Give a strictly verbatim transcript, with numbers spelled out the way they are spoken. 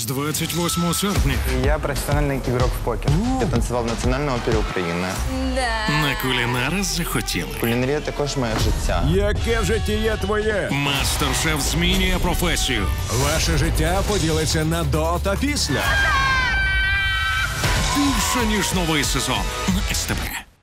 З двадцять восьмого серпня Я профессиональный игрок в покер. Я танцевал в Національній опері України. на кулінари захотіли. Кулінарія також моє життя. Яке в житті є твоє? Мастер-шеф змінює професію. Ваше життя поділиться на до та після. Більше, ніж новий сезон на ес те бе.